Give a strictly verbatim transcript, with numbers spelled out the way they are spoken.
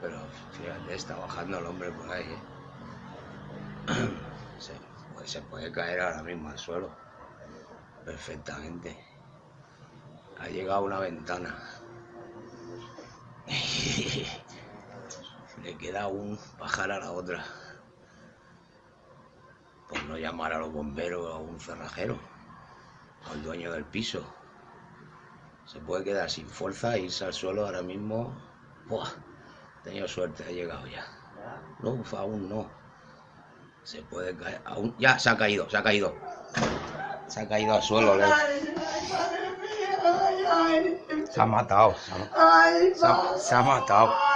Pero fíjate, está bajando el hombre por ahí, ¿eh? Se, pues se puede caer ahora mismo al suelo. Perfectamente. Ha llegado a una ventana. Le queda aún bajar a la otra. Por no llamar a los bomberos o a un cerrajero, al dueño del piso. Se puede quedar sin fuerza e irse al suelo ahora mismo. ¡Buah! He tenido suerte, ha llegado ya. No, aún no. Se puede caer. Aún... Ya, se ha caído, se ha caído. Se ha caído al suelo. Le... Se ha matado. Se ha, se ha, se ha matado.